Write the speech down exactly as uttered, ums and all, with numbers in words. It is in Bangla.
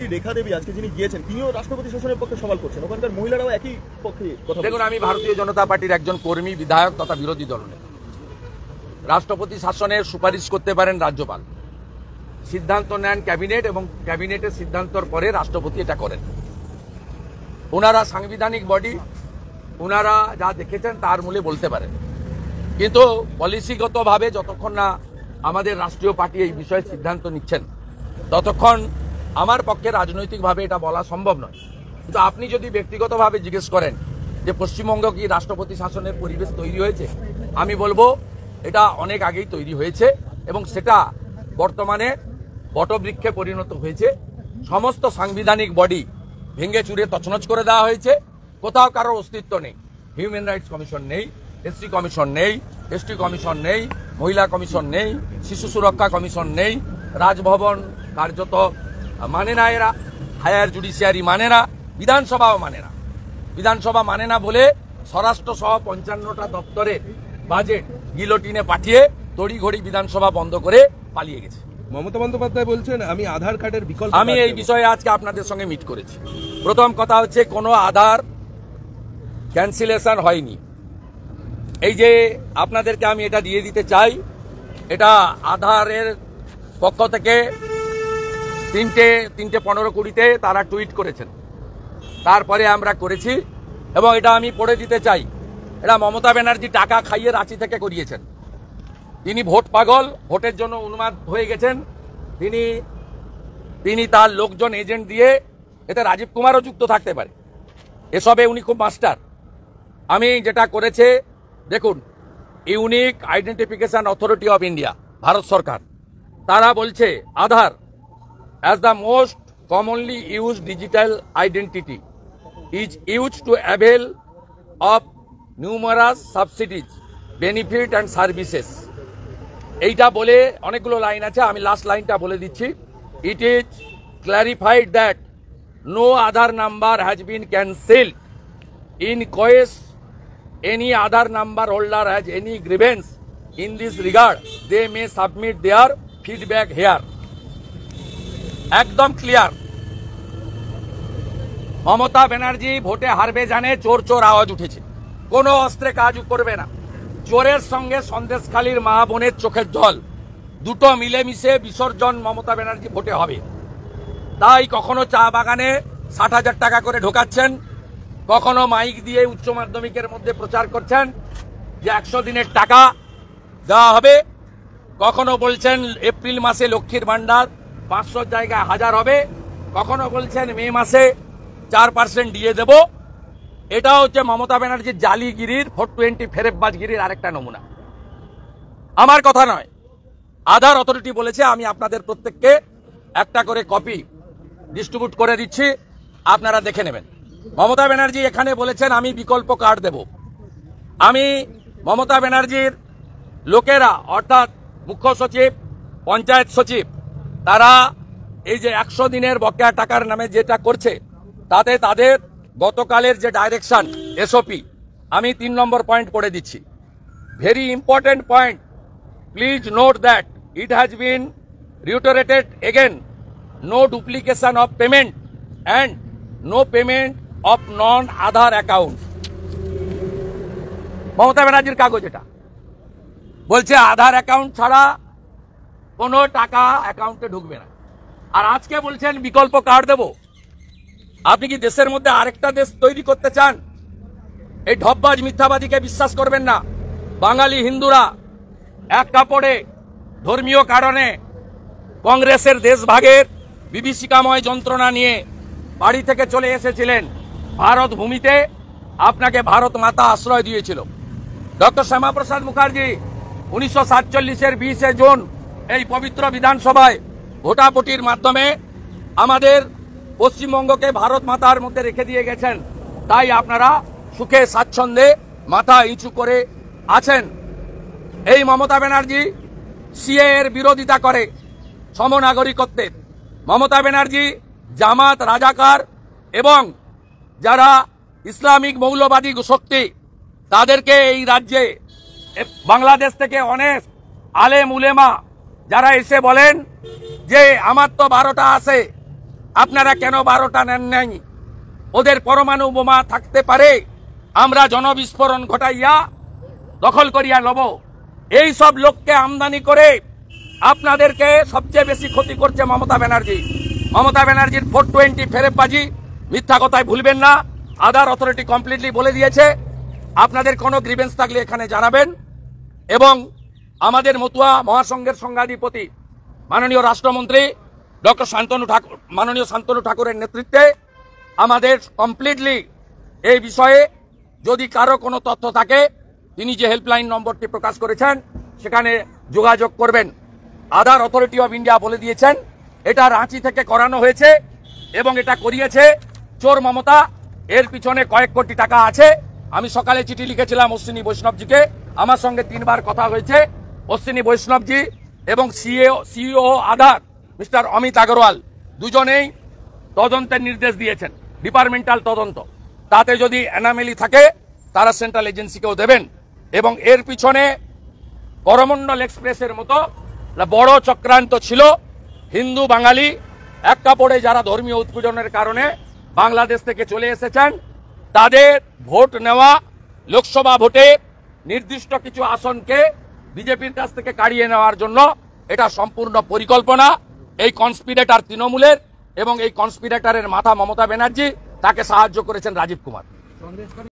রেখা দেবী আজকে যিনি গিয়েছেন তিনিও রাষ্ট্রপতি শাসনের পক্ষে সওয়াল করছেন, ওখানকার মহিলারাও একই পক্ষে কথা। দেখুন, আমি ভারতীয় জনতা পার্টির একজন কর্মী, বিধায়ক তথা বিরোধী দলনেতা। রাষ্ট্রপতি শাসনের সুপারিশ করতে পারেন রাজ্যপাল, সিদ্ধান্ত নেন ক্যাবিনেট এবং ক্যাবিনেটের সিদ্ধান্তর পরে রাষ্ট্রপতি এটা করেন। ওনারা সাংবিধানিক বডি, ওনারা যা দেখেছেন তার মূলে বলতে পারেন, কিন্তু পলিসিগতভাবে যতক্ষণ না আমাদের রাষ্ট্রীয় পার্টি এই বিষয়ে সিদ্ধান্ত নিচ্ছেন ততক্ষণ আমার পক্ষে রাজনৈতিকভাবে এটা বলা সম্ভব নয়। কিন্তু আপনি যদি ব্যক্তিগতভাবে জিজ্ঞেস করেন যে পশ্চিমবঙ্গ কি রাষ্ট্রপতি শাসনের পরিবেশ তৈরি হয়েছে, আমি বলবো এটা অনেক আগেই তৈরি হয়েছে এবং সেটা বর্তমানে বটবৃক্ষে পরিণত হয়েছে। সমস্ত সাংবিধানিক বডি ভেঙে চুরে তছনছ করে দেওয়া হয়েছে, কোথাও কারোর অস্তিত্ব নেই। হিউম্যান রাইটস কমিশন নেই, এসসি কমিশন নেই, এসটি কমিশন নেই, মহিলা কমিশন নেই, শিশু সুরক্ষা কমিশন নেই, রাজভবন কার্যত মানে না, এরা হায়ার জুডিশিয়ারি মানে না, বিধানসভাও মানে না। বিধানসভা মানে না বলে স্বরাষ্ট্র সহ পঞ্চান্নটা দপ্তরের বাজেট গিলোটিনে পাঠিয়ে তড়িঘড়ি বিধানসভা বন্ধ করে পালিয়ে গেছে। মমতা বন্দ্যোপাধ্যায় বলছেন আমি আধার কার্ডের বিকল্প। আমি এই বিষয়ে আজকে আপনাদের সঙ্গে মিট করেছি। প্রথম কথা হচ্ছে, কোনো আধার ক্যান্সেলেশন হয়নি। এই যে আপনাদেরকে আমি এটা দিয়ে দিতে চাই, এটা আধারের পক্ষ থেকে তিনটে তিনটে পনেরো কুড়িতে তারা টুইট করেছেন, তারপরে আমরা করেছি এবং এটা আমি পড়ে দিতে চাই। এটা মমতা ব্যানার্জি টাকা খাইয়ে রাঁচি থেকে করিয়েছেন। তিনি ভোট পাগল, ভোটের জন্য উন্মাদ হয়ে গেছেন। তিনি তিনি তার লোকজন এজেন্ট দিয়ে, এতে রাজীব কুমারও যুক্ত থাকতে পারে, এসবে উনি খুব মাস্টার। আমি যেটা করেছে, দেখুন, unique identification authority of India, Bharat সরকার, তারা বলছে আধার as the most commonly used digital identity is used to avail of numerous subsidies, benefit and services. এইটা বলে অনেকগুলো লাইন আছে, আমি লাস্ট লাইনটা বলে দিচ্ছি। It is clarified that no other number has been cancelled. In case any other number holder has any grievance in this regard, they may submit their feedback here. একদম ক্লিয়ার। মমতা ব্যানার্জি ভোটে হারবে জানে, চোর চোর আওয়াজ উঠেছে, কোনো অস্ত্রে কাজ করবে না। চোরের সঙ্গে সন্দেশখালীর মা বোনের চোখের জল দুটো মিলেমিশে বিসর্জন মমতা ব্যানার্জি ভোটে হবে। তাই কখনো চা বাগানে ষাট হাজার টাকা করে ঢোকাচ্ছেন, কখনো মাইক দিয়ে উচ্চ মাধ্যমিকের মধ্যে প্রচার করছেন যে একশো দিনের টাকা দেওয়া হবে, কখনো বলছেন এপ্রিল মাসে লক্ষ্মীর ভান্ডার পাঁচশো জায়গায় হাজার হবে, কখনো বলছেন মে মাসে চার পার্সেন্ট দিয়ে দেব। এটা হচ্ছে মমতা ব্যানার্জির জালিগিরির, ফোর টোয়েন্টি ফেরেববাজগিরির আরেকটা নমুনা। আমার কথা নয়, আধার অথরিটি বলেছে। আমি আপনাদের প্রত্যেককে একটা করে কপি ডিস্ট্রিবিউট করে দিচ্ছি, আপনারা দেখে নেবেন। মমতা ব্যানার্জি এখানে বলেছেন আমি বিকল্প কার্ড দেব। আমি মমতা ব্যানার্জির লোকেরা, অর্থাৎ মুখ্য সচিব, পঞ্চায়েত সচিব, তারা এই যে একশো দিনের বকেয়া টাকার নামে যেটা করছে, তাতে তাদের গতকালের যে ডাইরেকশন এসওপি, আমি তিন নম্বর পয়েন্ট পড়ে দিচ্ছি। Very important point, please note that it has been reiterated again, no duplication of payment and no payment of non Aadhaar account. Mamata ব্যানার্জির কাগজ এটা বলছে আধার অ্যাকাউন্ট ছাড়া কোনো টাকা অ্যাকাউন্টে ঢুকবে না। আর আজকে বলছেন বিকল্প কার্ড দেব। আপনি কি দেশের মধ্যে আরেকটা দেশ তৈরি করতে চান? এই ঢপবাজ মিথ্যাবাদীকে বিশ্বাস করবেন না। বাঙালি হিন্দুরা এক কাপড়ে ধর্মীয় কারণে কংগ্রেসের দেশভাগের বিভীষিকাময় যন্ত্রণা নিয়ে বাড়ি থেকে চলে এসেছিলেন ভারত ভূমিতে। আপনাকে ভারত মাতা আশ্রয় দিয়েছিল। ডক্টর শ্যামাপ্রসাদ মুখার্জি উনিশশো সাতচল্লিশের বিশে জুন এই পবিত্র বিধানসভায় ভোটাভুটির মাধ্যমে আমাদের পশ্চিমবঙ্গকে ভারত মাতার মধ্যে রেখে দিয়ে গেছেন। তাই আপনারা সুখে স্বাচ্ছন্দ্যে মাথা নিচু করে আছেন। এই মমতা ব্যানার্জি সিএ এর বিরোধিতা করে, সমনাগরিকত্বের। মমতা ব্যানার্জি জামাত, রাজাকার এবং যারা ইসলামিক মৌলবাদী শক্তি, তাদেরকে এই রাজ্যে বাংলাদেশ থেকে অনেক আলেম উলেমা যারা এসে বলেন যে আমার তো বারোটা আছে, আপনারা কেন বারোটা নেন নাই? ওদের পরমাণু বোমা থাকতে পারে, আমরা জনবিস্ফোরণ ঘটাইয়া দখল করিয়া লব। এই সব লোককে আমদানি করে আপনাদেরকে সবচেয়ে বেশি ক্ষতি করছে মমতা ব্যানার্জি। মমতা ব্যানার্জির ফোর টোয়েন্টি ফেরেববাজি, মিথ্যা কথায় ভুলবেন না। আদার অথরিটি কমপ্লিটলি বলে দিয়েছে, আপনাদের কোনো গ্রিভেন্স থাকলে এখানে জানাবেন। এবং আমাদের মতুয়া মহাসংঘের সংঘাধিপতি মাননীয় রাষ্ট্রমন্ত্রী ডক্টর শান্তনু ঠাকুর মাননীয় শান্তনু ঠাকুরের নেতৃত্বে আমাদের কমপ্লিটলি এই বিষয়ে যদি কারো কোনো তথ্য থাকে, তিনি যে হেল্পলাইন নম্বরটি প্রকাশ করেছেন সেখানে যোগাযোগ করবেন। আদার অথরিটি অফ ইন্ডিয়া বলে দিয়েছেন এটা রাঁচি থেকে করানো হয়েছে এবং এটা করিয়েছে চোর মমতা। এর পিছনে কয়েক কোটি টাকা আছে। আমি সকালে চিঠি লিখেছিলাম অশ্বিনী বৈষ্ণবজিকে, আমার সঙ্গে তিনবার কথা হয়েছে। অশ্বিনী বৈষ্ণবজি এবং CAO CEO Aadhaar mister Amit Agarwal দুজনেই তদন্তের নির্দেশ দিয়েছেন, ডিপার্টমেন্টাল তদন্ত। তাতে যদি অ্যানামেলি থাকে তারা সেন্ট্রাল এজেন্সিকেও দেবেন। এবং এর পিছনে করমণ্ডল এক্সপ্রেসের মতো বড় চক্রান্ত ছিল। হিন্দু বাঙালি এক কাপড়ে যারা ধর্মীয় উৎপীড়নের কারণে বাংলাদেশ থেকে চলে এসেছেন, তাদের ভোট নেওয়া, লোকসভা ভোটে নির্দিষ্ট কিছু আসনকে বিজেপির কাছ থেকে কাড়িয়ে নেওয়ার জন্য এটা সম্পূর্ণ পরিকল্পনা। এই কনস্পিরেটর তৃণমূলের এবং এই কনস্পিরেটরের মাথা মমতা ব্যানার্জি, তাকে সাহায্য করেছেন রাজীব কুমার।